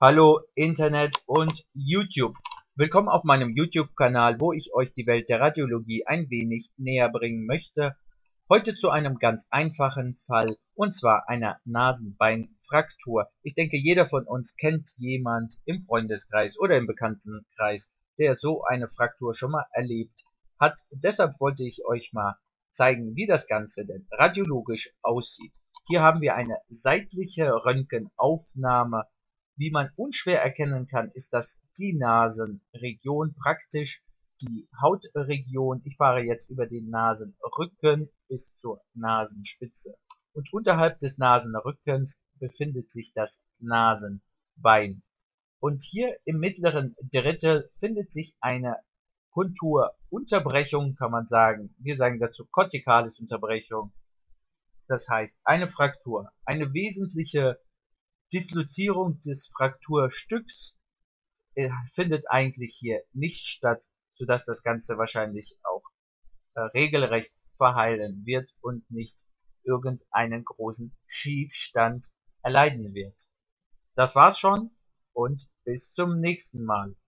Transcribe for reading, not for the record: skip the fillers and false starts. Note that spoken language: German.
Hallo Internet und YouTube. Willkommen auf meinem YouTube-Kanal, wo ich euch die Welt der Radiologie ein wenig näher bringen möchte. Heute zu einem ganz einfachen Fall, und zwar einer Nasenbeinfraktur. Ich denke, jeder von uns kennt jemand im Freundeskreis oder im Bekanntenkreis, der so eine Fraktur schon mal erlebt hat. Deshalb wollte ich euch mal zeigen, wie das Ganze denn radiologisch aussieht. Hier haben wir eine seitliche Röntgenaufnahme. Wie man unschwer erkennen kann, ist das die Nasenregion, praktisch die Hautregion. Ich fahre jetzt über den Nasenrücken bis zur Nasenspitze. Und unterhalb des Nasenrückens befindet sich das Nasenbein. Und hier im mittleren Drittel findet sich eine Konturunterbrechung, kann man sagen. Wir sagen dazu Corticalis-Unterbrechung. Das heißt, eine Fraktur, eine wesentliche Dislozierung des Frakturstücks findet eigentlich hier nicht statt, sodass das Ganze wahrscheinlich auch regelrecht verheilen wird und nicht irgendeinen großen Schiefstand erleiden wird. Das war's schon und bis zum nächsten Mal.